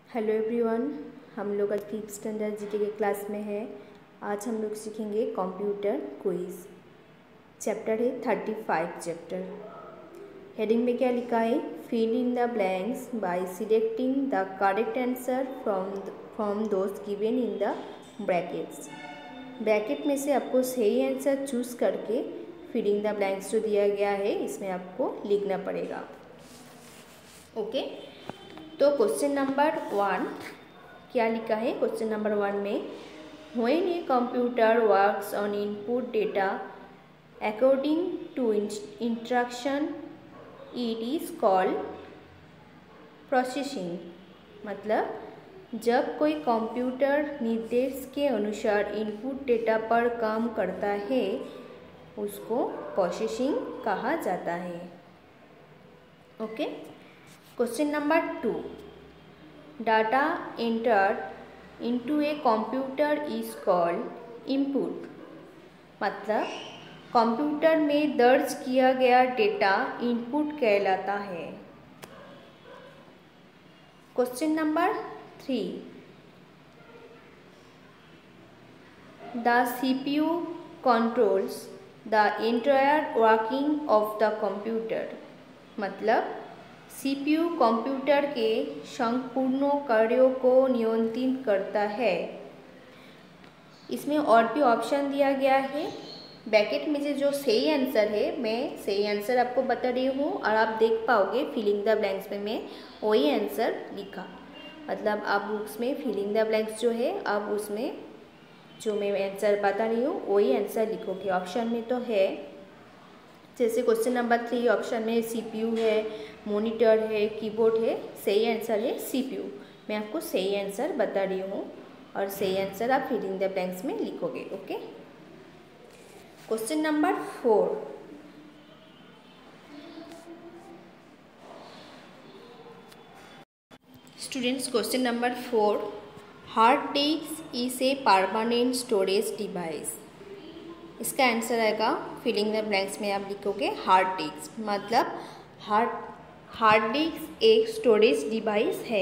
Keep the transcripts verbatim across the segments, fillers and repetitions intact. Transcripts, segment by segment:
Hello everyone, हम लोग आज फिफ्थ स्टैंडर्ड जीके के क्लास में हैं। आज हम लोग सीखेंगे कंप्यूटर क्विज। चैप्टर है थर्टी फाइव चैप्टर। हेडिंग में क्या लिखा है? Fill in the blanks by selecting the correct answer from from those given in the brackets. Bracket में से आपको सही आंसर चूज करके फिलिंग द ब्लैंक्स जो दिया गया है इसमें आपको लिखना पड़ेगा। Okay okay? तो क्वेश्चन नंबर वन क्या लिखा है? क्वेश्चन नंबर वन में when a computer works on input data according to instruction it is called processing. मतलब जब कोई कंप्यूटर निर्देश के अनुसार इनपुट डेटा पर काम करता है उसको प्रोसेसिंग कहा जाता है। Okay okay? Question number two. Data entered into a computer is called input. मतलब कंप्यूटर में दर्ज किया गया डेटा इनपुट कहलाता है। Question number three. The C P U controls the entire working of the computer. मतलब सीपीयू कंप्यूटर के संपूर्ण कार्यों को नियंत्रित करता है। इसमें और भी ऑप्शन दिया गया है। ब्रैकेट में से जो सही आंसर है मैं सही आंसर आपको बता रही हूँ और आप देख पाओगे फिलिंग द ब्लैंक्स में मैं वही आंसर लिखा। मतलब आप उसमें फिलिंग द ब्लैंक्स जो है आप उसमें जो मैं आंसर बता रही हूँ वही आंसर लिखोगे। ऑप्शन में तो है जैसे क्वेश्चन नंबर थ्री ऑप्शन में सीपीयू है, मॉनिटर है, कीबोर्ड है। सही आंसर है सीपीयू। मैं आपको सही आंसर बता रही हूँ और सही आंसर आप फिलिंग द ब्लैंक्स में लिखोगे। Okay. Question number four. Students, question number four. Hard disk is a permanent storage device. इसका आंसर आएगा फिलिंग द ब्लैंक्स में आप लिखोगे हार्ड डिस्क। मतलब हार्ड हार्ड डिस्क एक स्टोरेज डिवाइस है।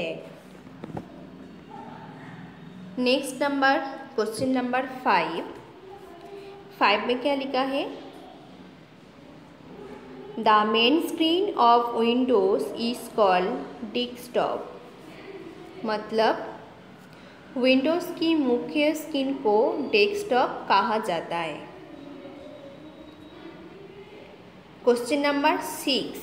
Next number question number five. Five में क्या लिखा है? The main screen of Windows is called desktop. मतलब विंडोज की मुख्य स्क्रीन को डेस्कटॉप कहा जाता है। Question number six.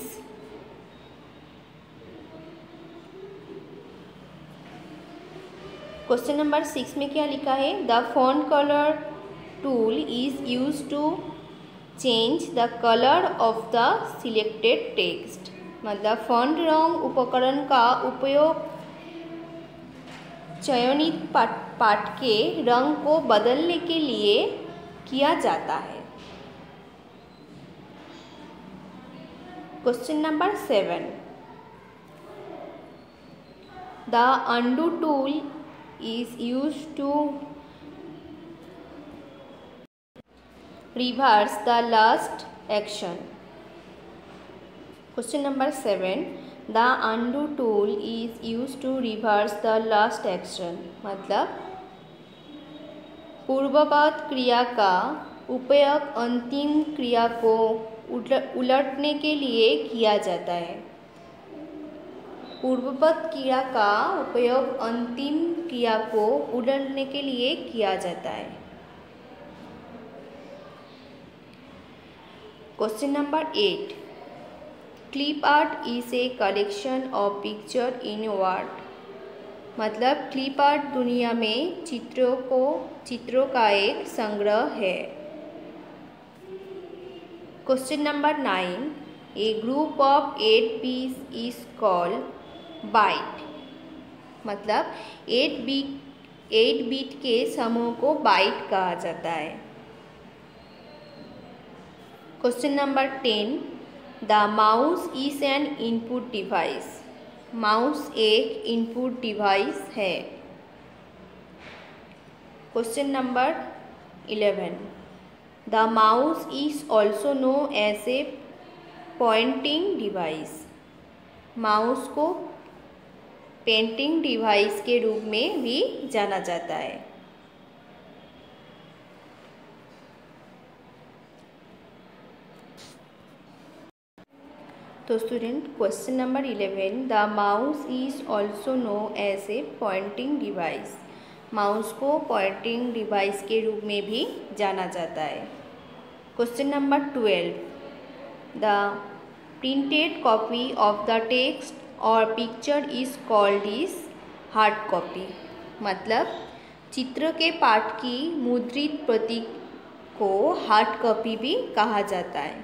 Question number six में क्या लिखा है? The font colour tool is use to change the colour of the selected text. मतलब फॉन्ट रंग उपकरण का उपयोग चयनित पाठ पाठ के रंग को बदलने के लिए किया जाता है। Question number seven. The undo tool is used to reverse the last action. Question number seven. The undo tool is used to reverse the last action. मतलब पूर्ववत क्रिया का उपयोग अंतिम क्रिया को उलटने के लिए किया जाता है। पूर्ववत क्रिया का उपयोग अंतिम क्रिया को उलटने के लिए किया जाता है। Question number eight. Clip art is a collection of picture in Word. मतलब क्लिप आर्ट दुनिया में चित्रों को चित्रों का एक संग्रह है। Question number nine. A group of eight piece is called byte. मतलब एट बीट एट बीट के समूह को बाइट कहा जाता है। Question number ten. The mouse is an input device. Mouse एक इनपुट डिवाइस है। Question number eleven. The mouse is also known as a pointing device. Mouse को पेंटिंग डिवाइस के रूप में भी जाना जाता है। तो student question number eleven, the mouse is also known as a pointing device. Mouse को पॉइंटिंग डिवाइस के रूप में भी जाना जाता है। Question number twelve, the printed copy of the text और picture is called is hard copy. मतलब चित्र के पाठ की मुद्रित प्रति को हार्ड कॉपी भी कहा जाता है।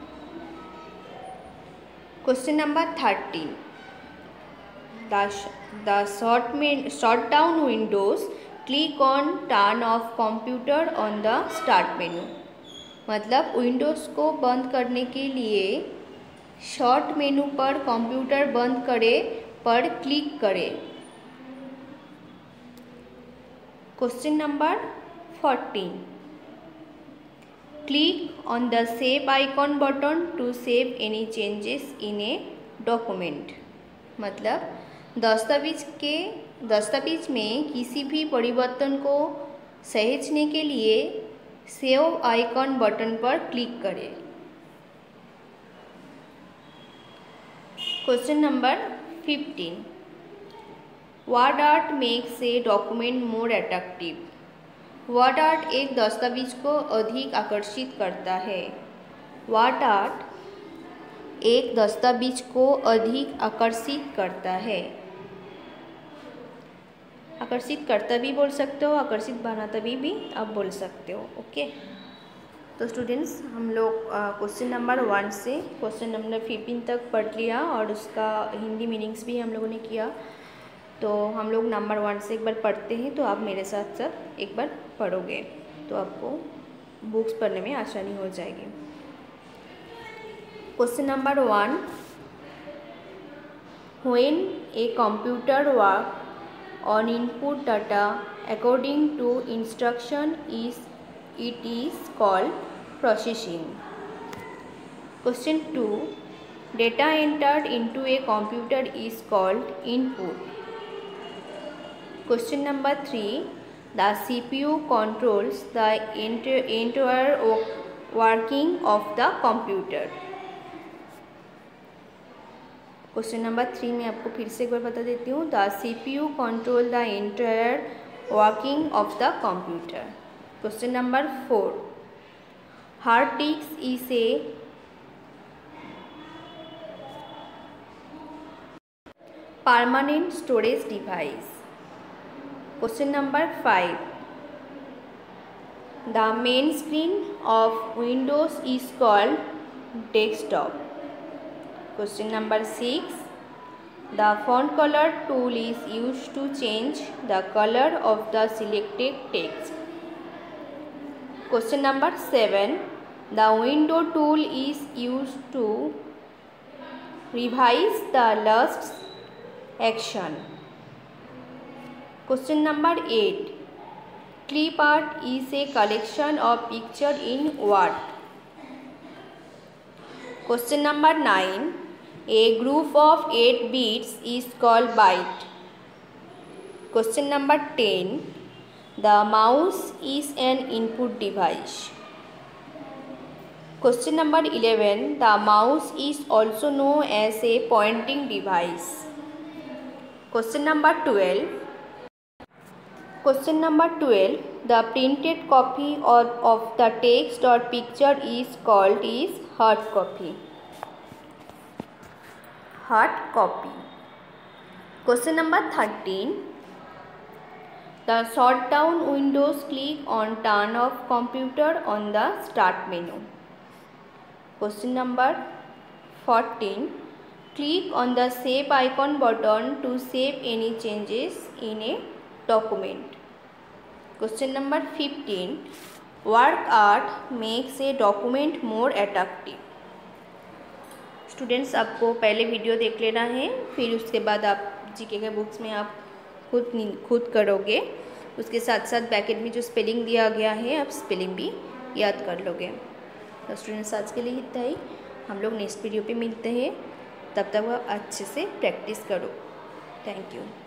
Question number thirteen, the shut में shut down Windows click on turn off computer on the start menu. मतलब विंडोज़ को बंद करने के लिए शॉर्ट मेनू पर कंप्यूटर बंद करे पर क्लिक करें। Question number fourteen, click on the save icon button to save any changes in a document. मतलब दस्तावेज के दस्तावेज में किसी भी परिवर्तन को सहेजने के लिए सेव आइकॉन बटन पर क्लिक करें। Question number fifteen, WordArt makes a document more attractive. WordArt एक दस्तावेज को अधिक आकर्षित करता है। वर्ड आर्ट एक दस्तावेज को अधिक आकर्षित करता है। आकर्षित करता भी बोल सकते हो, आकर्षित बनाता भी भी आप बोल सकते हो। ओके, तो स्टूडेंट्स हम लोग क्वेश्चन नंबर वन से क्वेश्चन नंबर फिफ्टीन तक पढ़ लिया और उसका हिंदी मीनिंग्स भी हम लोगों ने किया। तो हम लोग नंबर वन से एक बार पढ़ते हैं, तो आप मेरे साथ साथ एक बार पढ़ोगे तो आपको बुक्स पढ़ने में आसानी हो जाएगी। Question number one, when a computer work on input data according to instruction is it is called processing. Question two, data entered into a computer is called input. Question number three, the C P U controls the entire working of the computer. Question number three में आपको फिर से एक बार बता देती हूँ, the C P U control the entire working of the computer. Question number four, hard disk is a permanent storage device. Question number five, the main screen of Windows is called desktop. Question number six, the font color tool is used to change the color of the selected text. Question number seven, the window tool is used to revise the last action. Question number eight, clip art is a collection of picture in what? Question number nine, a group of eight bits is called byte. Question number ten, the mouse is an input device. Question number eleven, the mouse is also known as a pointing device. Question number twelve, Question number twelve, the printed copy of, of the text or picture is called is hard copy. Hard copy. Question number thirteen, the shut down windows click on turn off computer on the start menu. Question number fourteen, click on the save icon button to save any changes in a document. Question number fifteen, work art makes a document more attractive. Students आपको पहले video देख लेना है, फिर उसके बाद आप GK के बुक्स में आप खुद खुद करोगे। उसके साथ साथ ब्रैकेट में जो स्पेलिंग दिया गया है आप स्पेलिंग भी याद कर लोगे। तो स्टूडेंट्स आज के लिए इतना ही, हम लोग नेक्स्ट वीडियो पे मिलते हैं, तब तक आप अच्छे से प्रैक्टिस करो। Thank you.